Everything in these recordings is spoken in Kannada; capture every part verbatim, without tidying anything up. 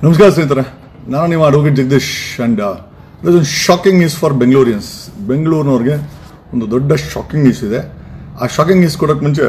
ನಮಸ್ಕಾರ ಸ್ನೇಹಿತರೆ, ನಾನು ನಿಮ್ಮ ಅಡ್ವೊಕೇಟ್ ಜಗದೀಶ್. ಆ್ಯಂಡ್ ದಿಸ್ ಒಂದು ಶಾಕಿಂಗ್ ನ್ಯೂಸ್ ಫಾರ್ ಬೆಂಗಳೂರಿಯನ್ಸ್. ಬೆಂಗಳೂರಿನವ್ರಿಗೆ ಒಂದು ದೊಡ್ಡ ಶಾಕಿಂಗ್ ನ್ಯೂಸ್ ಇದೆ. ಆ ಶಾಕಿಂಗ್ ನ್ಯೂಸ್ ಕೊಡೋಕ್ಕೆ ಮುಂಚೆ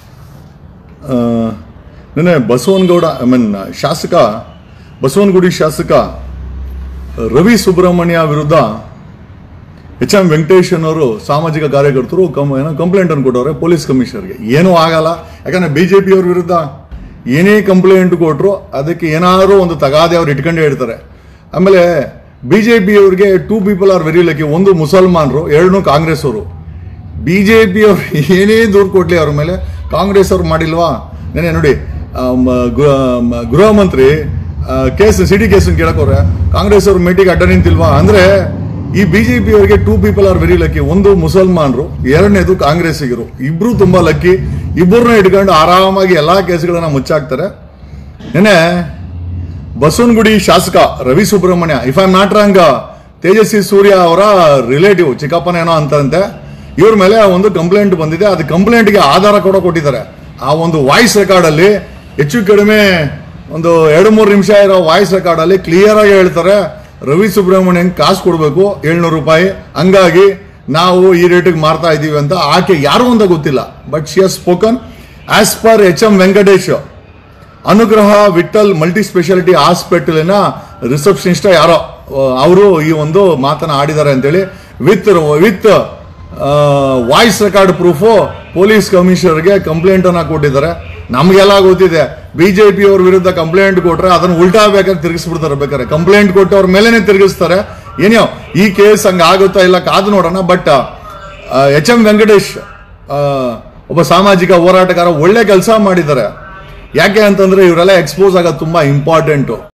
ನಿನ್ನೆ ಬಸವನಗೌಡ ಐ ಮೀನ್ ಶಾಸಕ ಬಸವನಗುಡಿ ಶಾಸಕ ರವಿ ಸುಬ್ರಹ್ಮಣ್ಯ ವಿರುದ್ಧ ಎಚ್ ಎಂ ವೆಂಕಟೇಶನ್ ಅವರು ಸಾಮಾಜಿಕ ಕಾರ್ಯಕರ್ತರು ಕಮ್ ಏನೋ ಕಂಪ್ಲೇಂಟನ್ನು ಕೊಟ್ಟವ್ರೆ ಪೊಲೀಸ್ ಕಮಿಷನರ್ಗೆ. ಏನೂ ಆಗಲ್ಲ, ಯಾಕಂದರೆ ಬಿ ಜೆ ಪಿಯವ್ರ ವಿರುದ್ಧ ಏನೇ ಕಂಪ್ಲೇಂಟ್ ಕೊಟ್ಟರು ಅದಕ್ಕೆ ಏನಾದರೂ ಒಂದು ತಗಾದೆ ಅವ್ರು ಇಟ್ಕೊಂಡೇ ಇರ್ತಾರೆ. ಆಮೇಲೆ ಬಿ ಜೆ ಪಿಯವ್ರಿಗೆ two people are very lucky. ಒಂದು ಮುಸಲ್ಮಾನರು, ಎರಡನ್ನೂ ಕಾಂಗ್ರೆಸ್ ಅವರು. ಬಿ ಜೆ ಪಿಯವ್ರು ಏನೇ ದೂರು ಕೊಡಲಿ ಅವ್ರ ಮೇಲೆ, ಕಾಂಗ್ರೆಸ್ ಅವ್ರು ಮಾಡಿಲ್ವಾ? ನೆನೆ ನೋಡಿ, ಗೃಹ ಮಂತ್ರಿ ಕೇಸ್ ಸಿಟಿ ಕೇಸನ್ನು ಕೇಳಕೋರೆ ಕಾಂಗ್ರೆಸ್ ಅವ್ರ ಮೀಟಿಂಗ್ ಅಡ್ಡ ನಿಂತಿಲ್ವಾ? ಅಂದರೆ ಈ ಬಿ ಜೆ ಪಿಯವರಿಗೆ two people are very lucky. ಒಂದು ಮುಸಲ್ಮಾನರು, ಎರಡನೇದು ಕಾಂಗ್ರೆಸ್ಸಿಗರು. ಇಬ್ರು ತುಂಬಾ ಲಕ್ಕಿ. ಇಬ್ಬರನ್ನ ಇಟ್ಕೊಂಡು ಆರಾಮಾಗಿ ಎಲ್ಲಾ ಕೇಸ್ಗಳನ್ನ ಮುಚ್ಚಾಕ್ತಾರೆ. ನೆನೆ ಬಸವನಗುಡಿ ಶಾಸಕ Ravi Subramanya, if I am not wrong, Tejasvi Surya ಅವರ ರಿಲೇಟಿವ್ ಚಿಕ್ಕಪ್ಪನೇನೋ ಅಂತಂತೆ, ಇವ್ರ ಮೇಲೆ ಒಂದು ಕಂಪ್ಲೇಂಟ್ ಬಂದಿದೆ. ಅದು ಕಂಪ್ಲೇಂಟ್ಗೆ ಆಧಾರ ಕೂಡ ಕೊಟ್ಟಿದ್ದಾರೆ. ಆ ಒಂದು ವಾಯ್ಸ್ ರೆಕಾರ್ಡ್ ಅಲ್ಲಿ ಹೆಚ್ಚು ಕಡಿಮೆ ಒಂದು ಎರಡು ಮೂರು ನಿಮಿಷ ಇರೋ ವಾಯ್ಸ್ ರೆಕಾರ್ಡ್ ಅಲ್ಲಿ ಕ್ಲಿಯರ್ ಆಗಿ ಹೇಳ್ತಾರೆ, ರವಿ ಸುಬ್ರಹ್ಮಣ್ಯನ್ ಕಾಸು ಕೊಡಬೇಕು ಏಳ್ನೂರು ರೂಪಾಯಿ, ಹಂಗಾಗಿ ನಾವು ಈ ರೇಟಿಗೆ ಮಾರ್ತಾ ಇದ್ದೀವಿ ಅಂತ. ಆಕೆ ಯಾರು ಅಂತ ಗೊತ್ತಿಲ್ಲ, but she has spoken as per H M Venkatesh, Anugraha Vittal multi speciality ಹಾಸ್ಪಿಟಲಿನ ರಿಸೆಪ್ಷನಿಸ್ಟ್ ಯಾರೋ ಅವರು ಈ ಒಂದು ಮಾತನ್ನ ಆಡಿದ್ದಾರೆ ಅಂತೇಳಿ with with voice record proof police ಕಮಿಷನರ್ಗೆ ಕಂಪ್ಲೇಂಟ್ ಅನ್ನ ಕೊಟ್ಟಿದ್ದಾರೆ. ನಮಗೆಲ್ಲ ಗೊತ್ತಿದೆ, ಬಿಜೆಪಿ ಅವ್ರ ವಿರುದ್ಧ ಕಂಪ್ಲೇಂಟ್ ಕೊಟ್ರೆ ಅದನ್ನು ಉಲ್ಟಾ ಬೇಕಾದ್ರೆ ತಿರುಗಿಸ್ಬಿಡ್ತಾರೆ. ಬೇಕಾದ್ರೆ ಕಂಪ್ಲೇಂಟ್ ಕೊಟ್ಟು ಅವ್ರ ಮೇಲೇನೆ ತಿರುಗಿಸ್ತಾರೆ. ಏನೋ ಈ ಕೇಸ್ ಹಂಗ ಆಗುತ್ತಾ ಇಲ್ಲ ಕಾದು ನೋಡೋಣ. ಬಟ್ ಎಚ್ ಎಂ ವೆಂಕಟೇಶ್ ಒಬ್ಬ ಸಾಮಾಜಿಕ ಹೋರಾಟಗಾರ, ಒಳ್ಳೆ ಕೆಲಸ ಮಾಡಿದ್ದಾರೆ. ಯಾಕೆ ಅಂತಂದ್ರೆ ಇವರೆಲ್ಲ ಎಕ್ಸ್ಪೋಸ್ ಆಗೋದು ತುಂಬಾ ಇಂಪಾರ್ಟೆಂಟು.